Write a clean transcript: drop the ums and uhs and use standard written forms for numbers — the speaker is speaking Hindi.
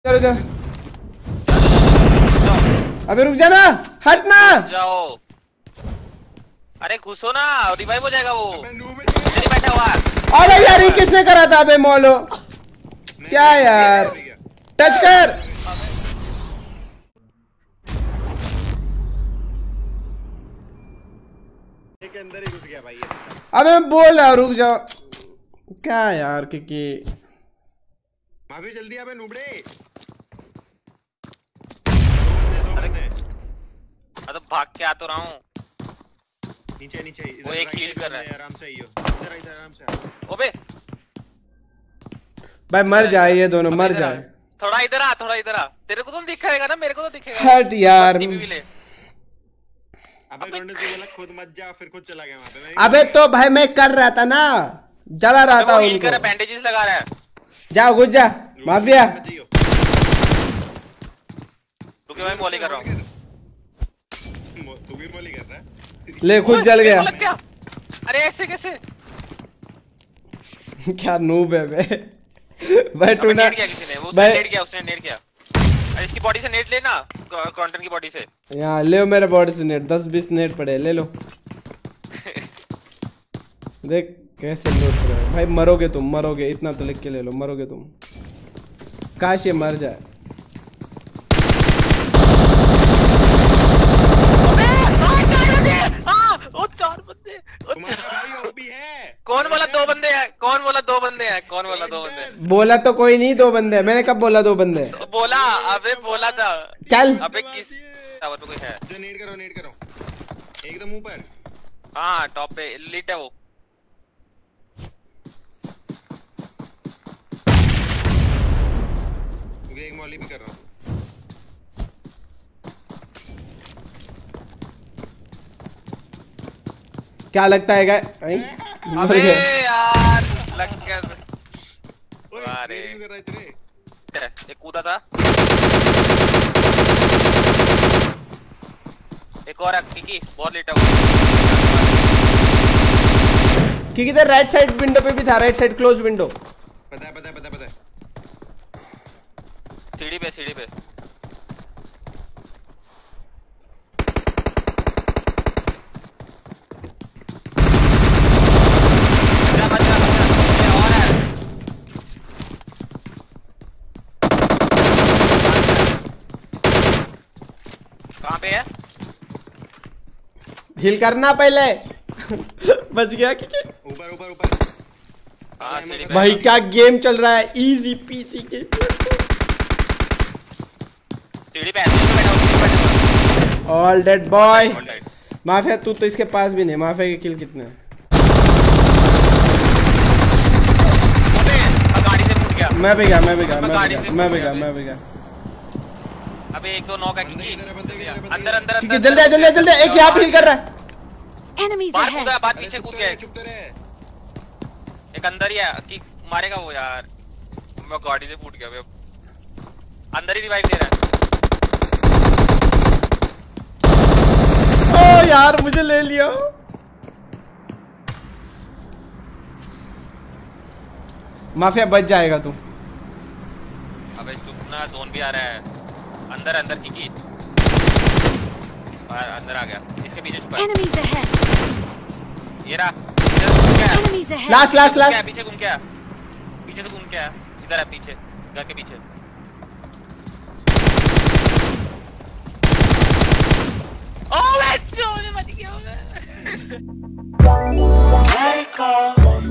चलो चलो। अबे रुक जा ना, हट ना जाओ। अरे घुसो ना, रिवाइव हो जाएगा वो। नहीं बैठा हुआ। अबे यार ये किसने करा था? अबे मौलो क्या यार, टच कर। के अंदर ही घुस गया भाई। अबे मैं बोल रहा रुक जाओ। क्या यार कि माफी जल्दी अबे नूबड़े। तो भाग के आ तो रहा हूँ। नीचे नीचे वो एक हील कर रहा है। आराम से आइयो, इधर इधर आराम से। ओबे भाई मर जाए ये दोनों, मर जाए। थोड़ा इधर आ, थोड़ा इधर आ। तेरे को तो दिखेगा ना, मेरे को तो दिखेगा। हट यार। अबे रोंडे तू बोला खुद मत जा, फिर खुद चला गया वहां पे। अबे तो भाई मैं कर रहा था ना, जला रहा था उनको। बैंडेजेस लगा रहा है। जा घुस जा माफिया। तू क्यों मैं मॉली कर रहा हूँ? तू भी मॉली कर रहा है? ले खुद जल गया। अरे ऐसे कैसे? क्या नूब है बे। भाई तू ना, नेट किया किसी ने, वो उसने नेट किया, उसने नेट किया। अरे इसकी बॉडी से नेट लेना, क्रॉन्टन की बॉडी से। यहाँ ले मेरे बॉडी से नेट, 10-20 नेट पड़े, ले लो। देख कैसे लूट रहे हो भाई। मरोगे तुम, मरोगे, इतना तो लिख के ले लो, मरोगे तुम। काश ये मर जाए। चार बंदे। कौन बोला दो बंदे हैं? कौन बोला दो बंदे हैं? कौन बोला दो बंदे? बोला तो कोई नहीं दो बंदे। मैंने कब बोला दो बंदे? बोला, अबे बोला था। चल अबे किस टावर पे कोई है? जो नेट करो, नेट करो एकदम ऊपर। हाँ टॉप पे लीट है वो। एक मॉली भी कर रहा हूँ। क्या लगता है गाय? अबे यार लग गया। अरे कर रहा है तेरे। एक कूदा था। एक और किकी बहुत लेट है वो। क्योंकि इधर राइट साइड विंडो पे भी था, राइट साइड क्लोज विंडो। पता है पता है पता है पता है। सीढ़ी पे, सीढ़ी पे। कहाँ पे है? हील करना पहले। बच गया कि ऊपर ऊपर ऊपर। भाई क्या गेम चल रहा है, इजी पीसी के। सीढ़ी पे बैठा। All dead boy. माफिया तू तो इसके पास भी नहीं। माफिया के किल कितने हैं? गाड़ी से फूट गया। मैं भी गया, मैं भी गया, मैं भी गया, मैं भी गया। अबे एक दो नॉक है किकी। अंदर अंदर किकी जल्दी आ, जल्दी आ, जल्दी आ। एक यहाँ पे हील कर रहा है। बाहर कूदा, बात पीछे कूद गया। एक अंदर ही है कि मारेगा वो यार। मैं गाड़ी से फूट गया अबे। अंदर ही रिवाइव दे रहा है। ओ यार मुझे ले लिया। माफिया बच जाएगा तू। अबे चुप ना, जोन भी आ रहा है। अंदर अंदर किकी बाहर अंदर आ गया। इसके पीछे छुपा है। ये रहा। Last last last. पीछे घूम गया, पीछे से घूम गया। इधर है पीछे, घर के पीछे। ओह मैं बच गया।